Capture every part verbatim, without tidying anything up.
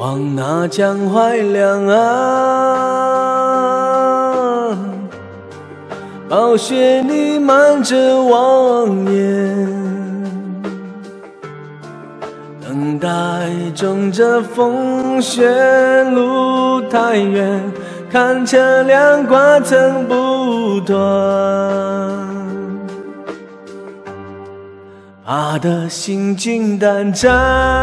望那江淮两岸，暴雪弥漫着望眼，等待中这风雪路太远，看车辆挂层不断，怕得心惊胆战，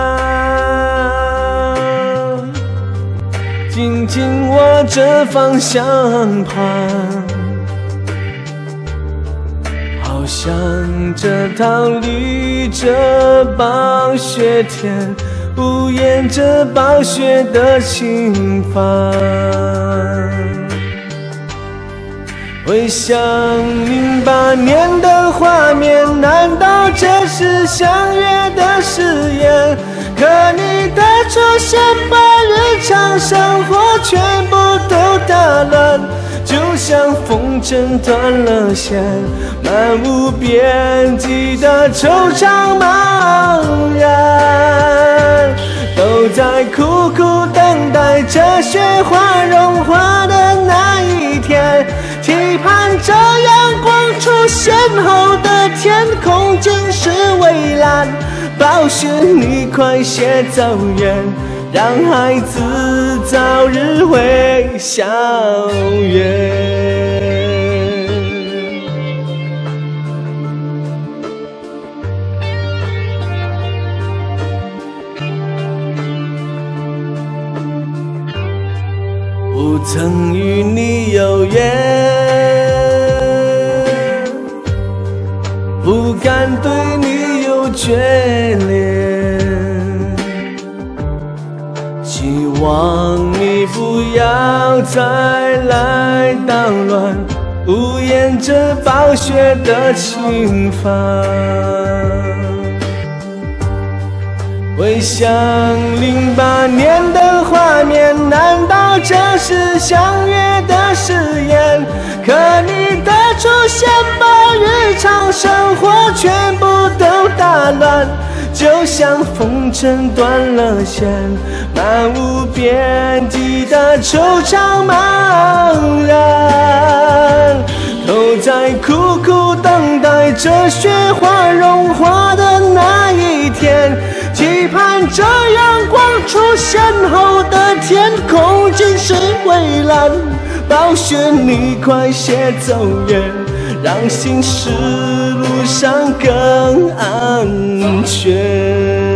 紧紧握着方向盘，好想着逃离这暴雪天，无言着暴雪的侵犯。回想零八年的画面，难道这是相约的誓言？可你的出现把日常生活全部都打乱，就像风筝断了线，漫无边际的惆怅茫然，都在苦苦等待着雪花融化的那一天，期盼着阳光出现后的天空尽是蔚蓝，暴雪你快些走远，让孩子早日回校园。不曾与你有缘，不敢对你有眷恋，希望你不要再来捣乱，无言着暴雪的侵犯。回想零八年的画面，难道这是相约的誓言？可你的出现把日常生活全部都打乱，就像风筝断了线，漫无边际的惆怅茫然，都在苦苦等待着雪花融化的那一天，期盼着阳光出现后的天空尽是蔚蓝，暴雪你快些走远，让行驶路上更安全。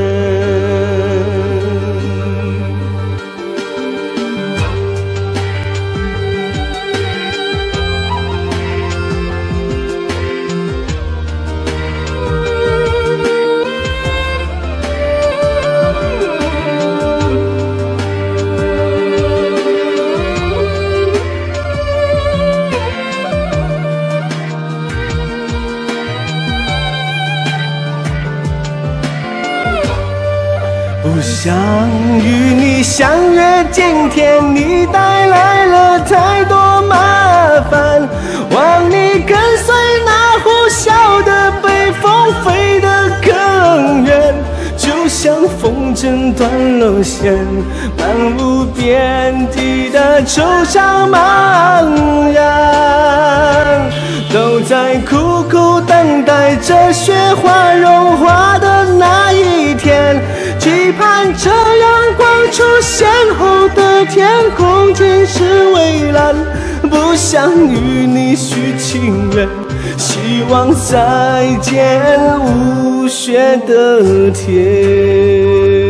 不想与你相约，今天你带来了太多麻烦，望你跟随那呼啸的北风飞得更远，就像风筝断了线，漫无边际的惆怅茫然，都在苦苦等待着雪花融化的那一天，期盼着阳光出现后的天空尽是蔚蓝，不想与你许情愿，希望再见无雪的天。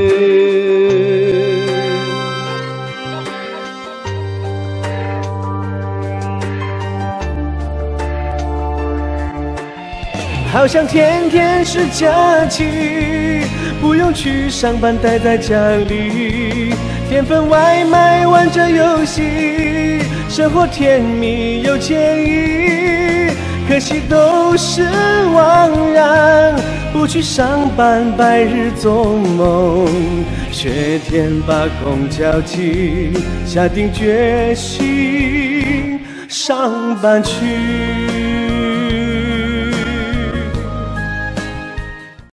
好像天天是假期，不用去上班，待在家里，点份外卖玩着游戏，生活甜蜜又惬意。可惜都是枉然，不去上班，白日做梦，雪天把空交集，下定决心上班去。